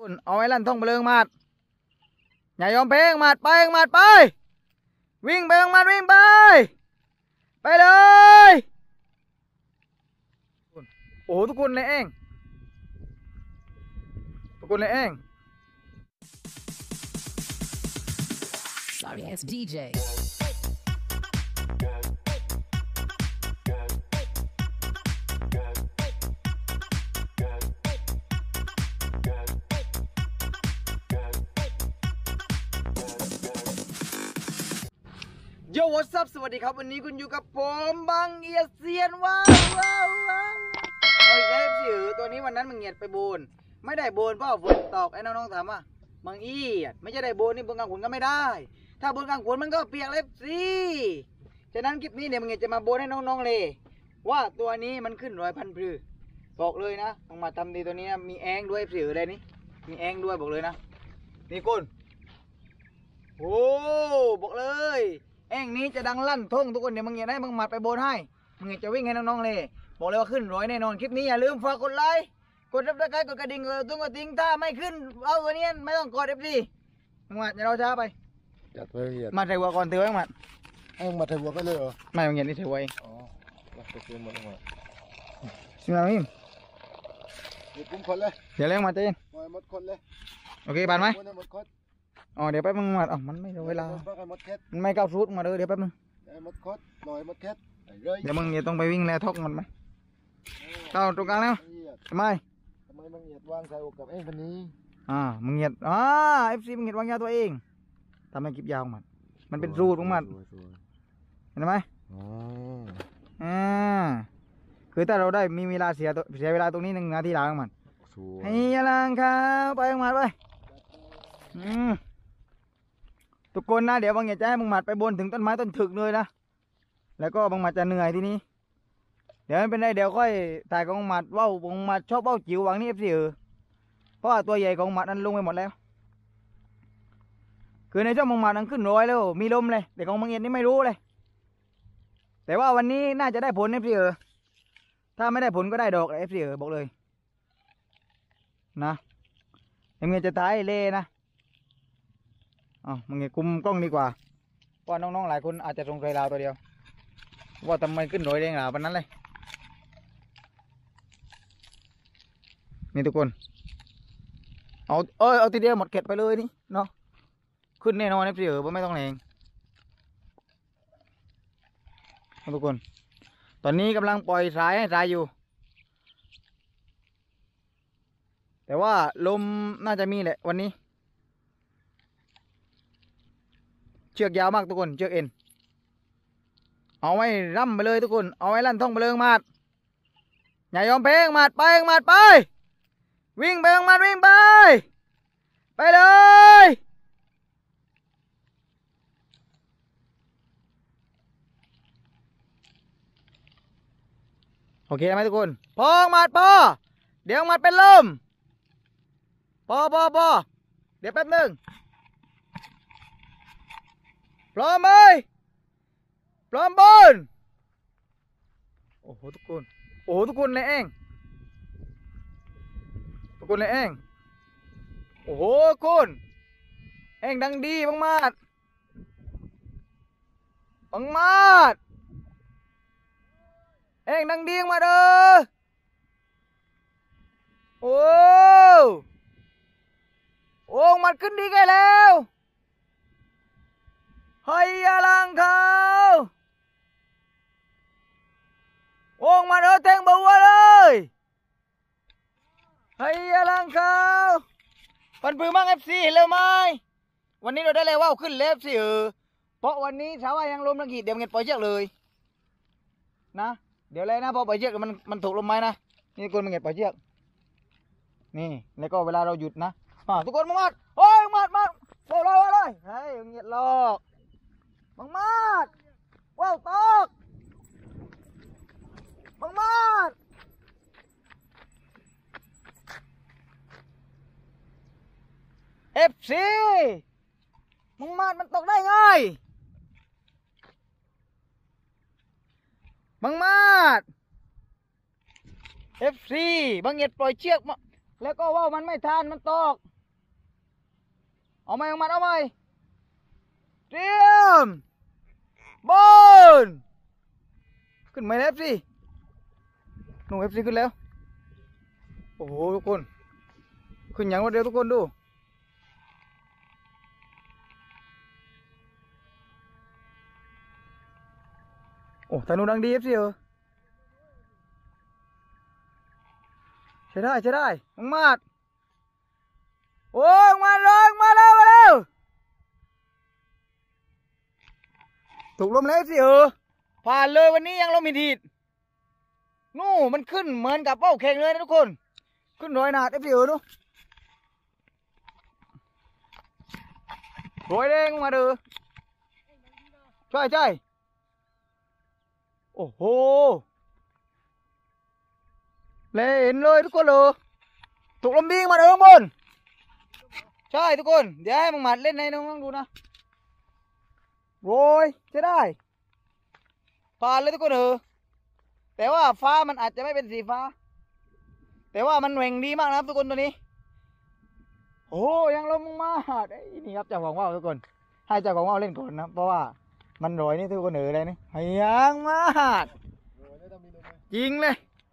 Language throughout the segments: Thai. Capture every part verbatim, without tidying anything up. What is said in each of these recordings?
นเอาไว้ลั่นท่องเบลิงมาดอย่ายอมเพลงมาดไปมาดไปวิ่งไปมาดวิ่งไปไปเลยโอ้ทุกคนเลยเองทุกคนเลยเอง Sorry ass ดี เจโย่ what's up สวัสดีครับวันนี้คุณอยู่กับผมบังเอียดเซียนว้าวว้าวว้าวเอาอีกแล้วสิตัวนี้วันนั้นมึงเงียดไปโบนไม่ได้โบนเพราะฝนตกไอ้น้องๆถามว่าบังเอียดไม่ใช่ได้โบนนี่บนกลางฝนก็ไม่ได้ถ้าบนกลางฝนมันก็เปียกเล็บสิฉะนั้นคลิปนี้เนี่ยมึงเงียดจะมาโบนให้น้องๆเลยว่าตัวนี้มันขึ้นรอยพันพือบอกเลยนะมึงมาทำดีตัวนี้มีแองด้วยสิอะไรนี่มีแองด้วยบอกเลยนะนี่คุณโอ้บอกเลยแอ่งนี้จะดังลั่นทุ่งทุกคนเดี๋ยวมึงอย่าได้มึงมัดไปโบนให้มึงจะวิ่งให้น้องๆเลยบอกเลยว่าขึ้นร้อยแน่นอนคลิปนี้อย่าลืมฝากกดไลค์กดซับสไครต์กดกระดิ่งกดตุ้งกระดิ่งถ้าไม่ขึ้นเอาตัวนี้ไม่ต้องกดเอฟซีมึงมัดอย่าเราช้าไปจัดเลยเหยียดมาใส่หัวก่อนเตือนมัดเอ้มาใส่หัวก็เลยเหรอไม่มึงอย่านี่ใส่หัวอ๋อมาใส่หัวหมดเลยสิมามิมหยุดกุ้งคนเลยเดี๋ยวเลี้ยงมาเต้นหมดคนเลยโอเคผ่านไหมอ๋อเดี๋ยวแป๊บมึงมัดอ๋อมันไม่เวลามันไม่ก้าวซูดมาเลยเดี๋ยวแป๊บนึงหมดคดลอยหมดแคทเดี๋ยวมึงอย่าต้องไปวิ่งแล้วทอกมันไหมเข้าตรงกลางแล้วทำไมทำไมมึงเหยียดวางใส่อกกับเองคนนี้อ่ามึงเหยียดอ่าเอฟซีมึงเหยียดวางยาตัวเองทำให้คลิปยาวมันมันเป็นสูตรของมันเห็นไหมอ๋ออ่าคือถ้าเราได้มีเวลาเสียเสียเวลาตรงนี้หนึ่งนาทีหลังมันให้ยาลังครับไปมึงมัดไปอืมทุกคนนะเดี๋ยวบางอย่างจะให้มึงมัดไปบนถึงต้นไม้ต้นถึกเลยนะแล้วก็บางมัดจะเหนื่อยที่นี้เดี๋ยวมันเป็นไรเดี๋ยวค่อยถ่ายของมัดว่าวบางมัดชอบว่าวจิ๋ววางนี่เอฟซีเออเพราะว่าตัวใหญ่ของมัดนั้นลงไปหมดแล้วคือในช่วงบางมัดนั้นขึ้นร้อยแล้วมีลมเลยแต่ของบางเอียดนี่ไม่รู้เลยแต่ว่าวันนี้น่าจะได้ผลเอฟซีเออถ้าไม่ได้ผลก็ได้ดอกเอฟซีเออบอกเลยนะเอ็มเงียจะถ่ายเล่นะอ๋อมึงเงียคุมกล้องดีกว่าเพราะน้องๆหลายคนอาจจะสงสัยเราตัวเดียวว่าทำไมขึ้นรอยแดงหนาวันนั้นเลยนี่ทุกคนเอาเออเอาทีเดียวหมดเก็บไปเลยนี่เนาะขึ้นแน่นอนนะพี่เอ๋อไม่ต้องแรงทุกคนตอนนี้กำลังปล่อยสายให้สายอยู่แต่ว่าลมน่าจะมีแหละวันนี้เชือกยาวมากทุกคนเชือกเอ็นเอาไว้ร่ำไปเลยทุกคนเอาไว้ลั่นท่องเบลิงมาดอย่ายอมเพลงมาดไปมาดไปวิ่งไปมาดวิ่งไปไปเลยโอเคไหมทุกคนพอมาดพอเดี๋ยวมาดเป็นลมพอพอพอเดี๋ยวแป๊บนึงพร้อมไหมพร้อมบนโอ้โหทุกคนโอ้โหทุกคนเลยเองทุกคนเลยเองโอ้โหคุณเองดังดีบังมาดบังมาดเองดังดีมาเด้อโอ้โอ้มัดขึ้นดีแก่แล้วเฮ้ยยาลังเขาโอ่งมาเด้อแทงบัวเลยเฮ้ยยาลังเขาปันปืนมั่งเอฟซีเห็นเลยไหมวันนี้เราได้เลยว่าขึ้นเล็บสิเออเพราะวันนี้สาวยังลมลังกีเดี๋ยวเงินปล่อยเชือกเลยนะเดี๋ยวเลยนะพอปล่อยเชือกมันมันถูกลมไหมนะนี่คนมันเงินปล่อยเชือกนี่แล้วก็เวลาเราหยุดนะทุกคนมามัดโอ้ยมัดมัดโอ้ยเลยเลยเฮ้ยเงียบหลอกบังมาดว้าวตอกบังมาดเอฟซีบังมาดมันตกได้ไงบังมาดเอฟซีบังเงียดปล่อยเชือกมาแล้วก็ว่ามันไม่ทันมันตกเอาไหมเอามาเอาไหมเตรียมบอลขึ้นไหมเอฟซีหนูเอฟซีขึ้นแล้วโอ้โหทุกคนขึ้นอย่างรวดเร็วทุกคนดูโอ้ธนูดังดีเอฟซีเออใช่ได้ใช่ได้มังมาดโอ้ยมาเลยมาเร็วมาเร็วถูกลมแล้วสิเออผ่านเลยวันนี้ยังลมหินทีดนู่มันขึ้นเหมือนกับเป้าแข่งเลยนะทุกคนขึ้นร้อยนาดเอฟซีเออดูร้อยแดงมาเด้อใช่ใช่โอ้โหเล่นเลยทุกคนเลยถูกลมบิงมาเด้อข้างบนใช่ทุกคนเดี๋ยวให้มึงหมัดเล่นให้น้องๆดูนะโว้ยจะได้ผ่านเลยทุกคนเออแต่ว่าฟ้ามันอาจจะไม่เป็นสีฟ้าแต่ว่ามันแหว่งดีมากนะครับทุกคนตัวนี้โอ้ยังลมมาไอ้นี่ครับเจ้าของว่าวทุกคนให้เจ้าของว่าวเล่นก่อนนะเพราะว่ามันรอยนี่ทุกคนเออเลยนี่ยังมาจริงเลย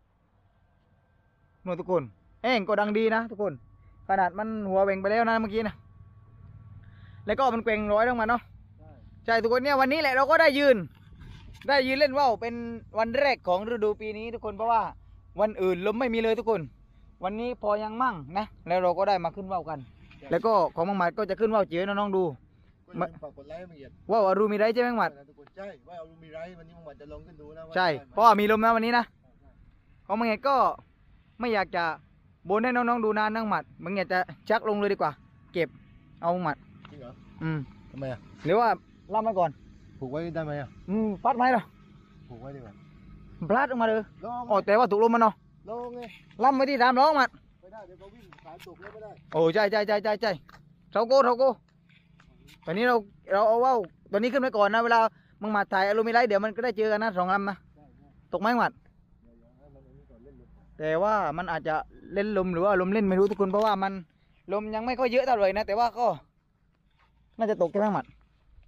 นู่นทุกคนเอ็งก็ดังดีนะทุกคนขนาดมันหัวแหว่งไปแล้วนะเมื่อกี้นะแล้วก็มันแกว่งร้อยลงมาเนาะใช่ทุกคนเนี่ยวันนี้แหละเราก็ได้ยืนได้ยืนเล่นว่าวเป็นวันแรกของฤดูปีนี้ทุกคนเพราะว่าวันอื่นลมไม่มีเลยทุกคนวันนี้พอยังมั่งนะแล้วเราก็ได้มาขึ้นว่าวกันแล้วก็ของมังหมัดก็จะขึ้นว่าวเจ๋อน้องๆดูว่าวอรูมีไรใช่ไหมมังหมัดใช่ว่าวอรูมีไรวันนี้มังหมัดจะลองขึ้นดูนะใช่เพราะว่ามีลมนะวันนี้นะของมังเอกก็ไม่อยากจะบนให้น้องๆดูนานนั่งหมัดมังเอกจะชักลงเลยดีกว่าเก็บเอามังหมัดจริงเหรออืมทำไมอ่ะหรือว่าล่ำไว้ก่อนผูกไว้ได้ไหมอ่ะอืมพัดไหมเหรอผูกไว้ดีกว่าพลาดออกมาเลยอ๋อแต่ว่าถูกลมมันเนาะลงไงล่ำไว้ที่ตามร้องมัดไม่ได้เดี๋ยวเขาวิ่งสายตกแล้วไม่ได้โอ้ใช่ใช่ใช่ใช่ใช่เท่าโก้เท่าโก้ตอนนี้เราเราเอาว่าตอนนี้ขึ้นไปก่อนนะเวลามึงมาถ่ายอลูมิไลท์เดี๋ยวมันก็ได้เจอกันนะสองลำนะตกไหมมัดแต่ว่ามันอาจจะเล่นลมหรือว่าลมเล่นไม่รู้ทุกคนเพราะว่ามันลมยังไม่ค่อยเยอะเท่าไหร่นะแต่ว่าก็น่าจะตกใช่ไหมมัด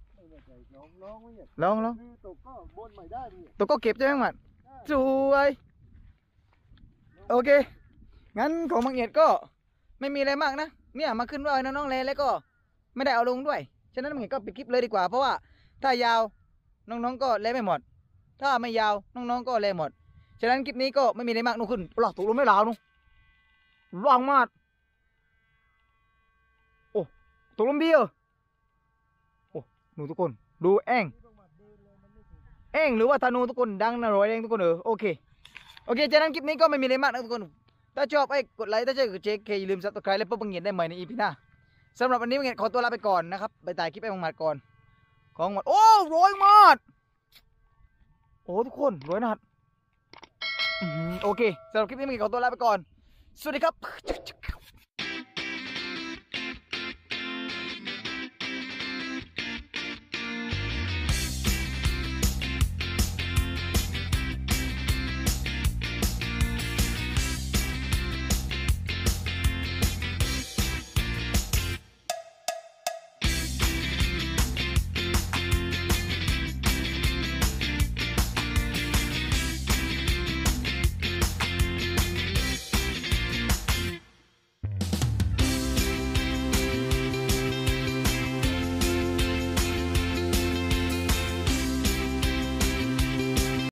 ลองลองตกก็บนใหม่ได้ตกก็เก็บใช่ไหมมัดสวยโอเคงั้นของมังเอียดก็ไม่มีอะไรมากนะเนี่ยมาขึ้นว่าวน้องๆเลยแล้วก็ไม่ได้เอาลงด้วยฉะนั้นมังเอียดก็ปิดคลิปเลยดีกว่าเพราะว่าถ้ายาวน้องๆก็เล่ไม่หมดถ้าไม่ยาวน้องๆก็เล่หมดฉะนั้นคลิปนี้ก็ไม่มีอะไรมากนู่นขึ้นหลอกถูกลมไม่ลาวนู่นว่างมากโอ้ถูกลมเบี้ยโอ้หนูทุกคนดูแองเองหรือว่าธนูทุกคนดังนะร้อยเองทุกคนเออโอเคโอเคฉะนั้นคลิปนี้ก็ไม่มีอะไรมากนะทุกคนถ้าชอบไอ้กดไลค์ถ้าชอบกดแชร์อย่าลืมซับสไครต์และเพื่อบังเงียนได้ใหม่ในอีพีหน้าสำหรับวันนี้บังเงียนขอตัวลาไปก่อนนะครับไปถ่ายคลิปให้บังหมัดก่อนของหมัดโอ้ร้อยมาดโอ้ทุกคนร้อยนัดโอเคสำหรับคลิปนี้บังเงียนขอตัวลาไปก่อนสวัสดีครับ